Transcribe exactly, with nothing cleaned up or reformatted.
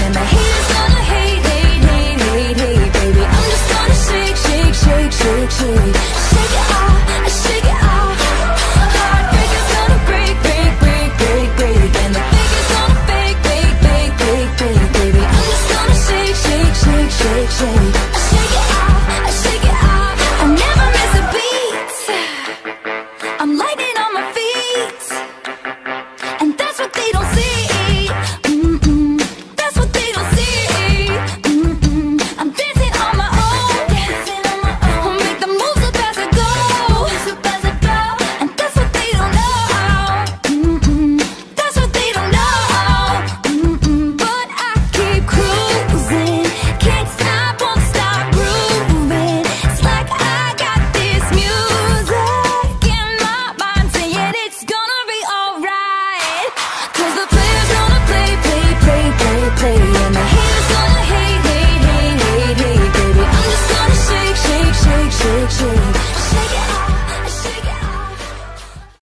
And the haters gonna hate, hate, hate, hate, hate, baby. I'm just gonna shake, shake, shake, shake, shake. Shake it off, shake it off. Heartbreakers gonna break, break, break, break, break. And the fakers gonna fake, fake, fake, fake, fake, baby. I'm just gonna shake, shake, shake, shake, shake.